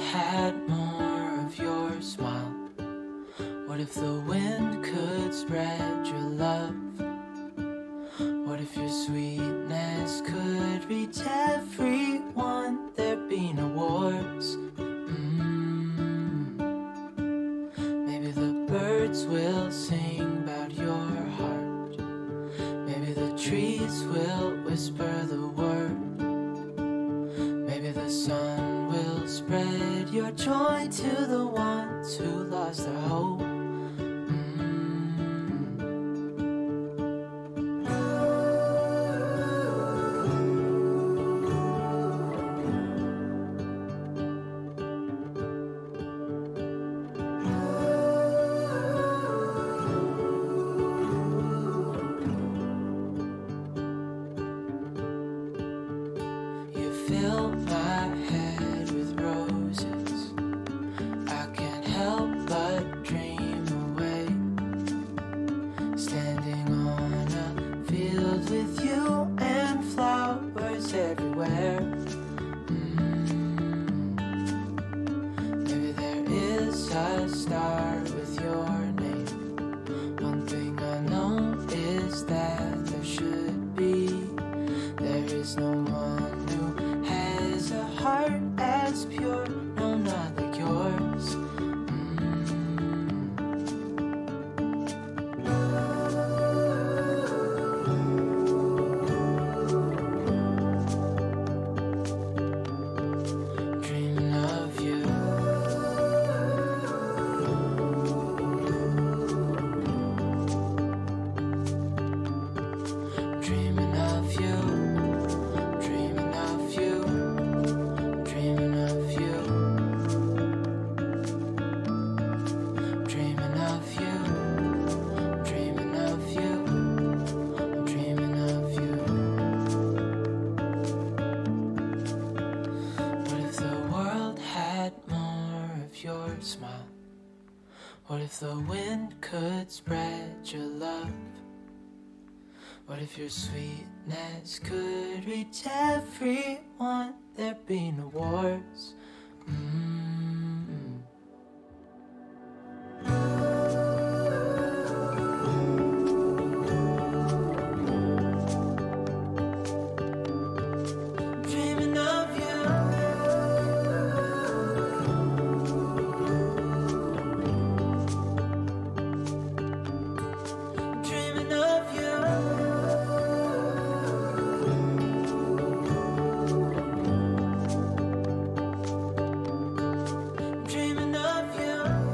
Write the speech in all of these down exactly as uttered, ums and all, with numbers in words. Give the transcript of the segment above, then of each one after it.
had more of your smile? What if the wind could spread your love? What if your sweetness could reach everyone? There'd be no wars. mm. Maybe the birds will sing about your heart. Maybe the trees will whisper the word. Maybe the sun will spread your joy to the ones who lost their hope. Fill my head with roses. I can't help but dream away, standing on a field with you and flowers everywhere. mm. Maybe there is a star with your name. One thing I know is that there should be. There is no one who has a heart as pure, no, not like yours. Dreaming of you. Dreaming of you. Dreaming of you. Dreaming of you. Dreaming of you. Dreaming of you. I'm dreaming of you. What if the world had more of your smile? What if the wind could spread your love? What if your sweetness could reach everyone? There'd be no wars. mm. Dreaming of you. Dreaming of you. Dreaming of you.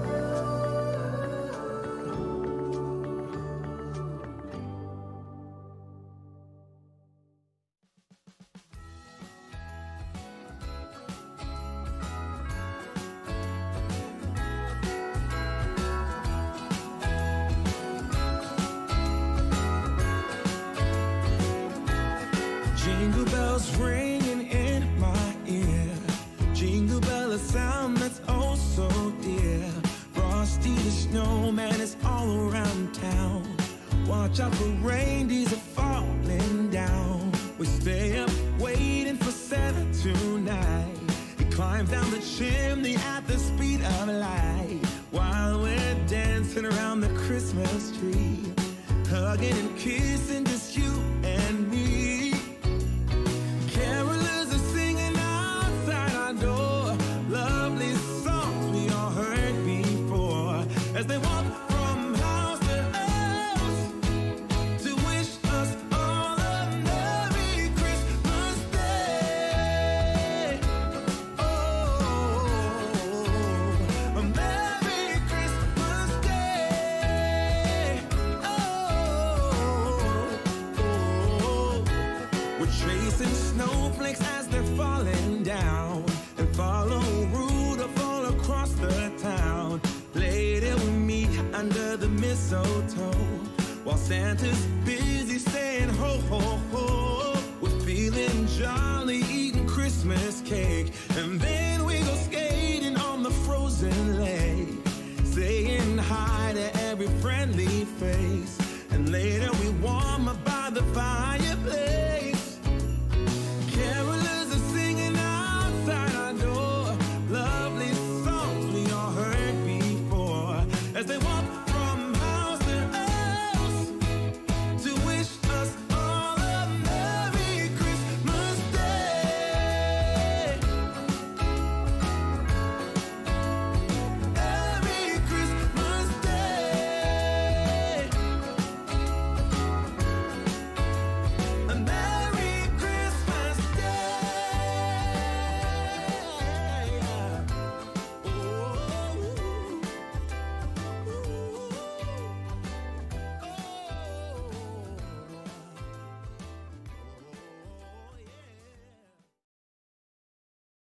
Jingle bells ringing in my ear. Jingle bell, a sound that's oh so dear. Frosty the snowman is all around town. Watch out for reindeers are falling down. We stay up waiting for Santa tonight. He climbs down the chimney at the speed of light, while we're dancing around the Christmas tree, hugging and kissing just you and me. Carolers are singing outside our door, lovely songs we all heard before, as they walk from house to house to wish us all a Merry Christmas Day. Oh, a Merry Christmas Day. Oh, oh. We're chasing snowflakes as they're falling down, and follow Rudolph all across the town. Later we meet under the mistletoe, while Santa's busy saying ho ho ho. We're feeling jolly, eating Christmas cake, and then we go skating on the frozen lake, saying hi to every friendly face, and later we warm up by the fireplace.